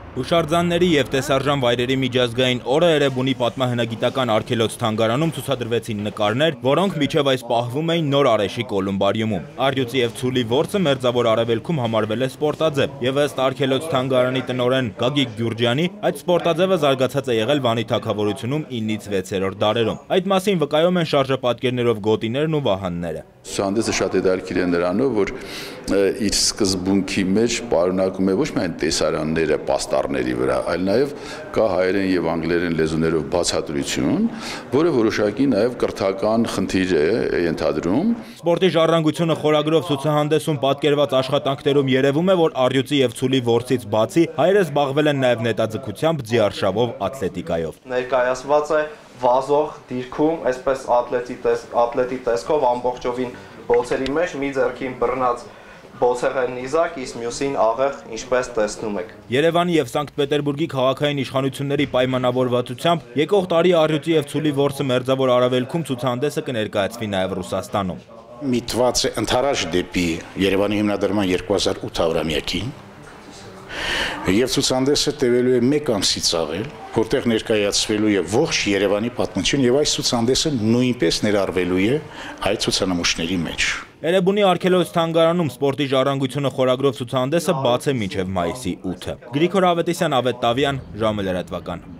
Հուշարձանների և տեսարժան վայրերի միջազգային օրը Էրեբունի պատմահնագիտական արգելոց թանգարանում ցուցադրվեցին նկարներ, որոնք մինչև այս պահվում էին Նոր Արեշի կոլումբարիումում։ Առյուծի և ցուլի որսը Մերձավոր Արևելքում համարվել է սպորտաձև, և ըստ արգելոց թանգարանի տնօրեն Գագիկ Գյուրջյանի, այդ սպորտաձևը զարգացած է եղել Վանի թագավորությունում 9-ից 6-րդ դարերում։ Այդ մասին վկայում են շարժապատկերներով գոտիներն ու վահանները։ Ցուցահանդեսը շատ հետաքրքիր է նրանով, որ իր սկզբունքի մեջ պարունակում է ոչ միայն տեսարանները պաստառների վրա, այլ նաև կա հայերեն եւ անգլերեն լեզուներով բացատրություն, որը որոշակի նաև կրթական խնդիր է ենթադրում։ Սպորտի ժառանգությունը խորագրով ցուցահանդեսում պատկերված աշխատանքներում երևում է, որ առյուծի եւ ցուլի որսից բացի հայերը զբաղվել են նաև նետաձգությամբ, ձիարշավով, ատլետիկայով։ Ներկայացված է վազող դիրքում, այսպես ատլետի տեսքով ամբողջովին բոցերի մեջ մի ձեռքին բռնած բոցեղը նիզակ, իսկ մյուսին աղեղ, ինչպես տեսնում եք։ Երևանի եւ Սանկտ Պետերբուրգի քաղաքային իշխանությունների պայմանավորվածությամբ եկող տարի առյուծի եւ ցուլի որսը Մերձավոր Արևելքում ցուցահանդեսը կներկայացվի նաև Ռուսաստանում։ Միտված է ընթരാճ դեպի Երևանի հիմնադրման 200-ամյակին եւ ցուցահանդեսը տևելու է 1 ամսից ավել, որտեղ ներկայացվելու է ողջ Երևանի պատմություն եւ այս ցուցահանդեսը նույնպես ներառվելու է այդ ցուցանմուշների մեջ։ Էրեբունի արգելոց թանգարանում սպորտի ժառանգությունը խորագրով ցուցահանդեսը բաց է մինչև մայիսի 8-ը։ Գրիգոր Ավետիսյան, Ավետ Տավյան, ժամը լրատվական։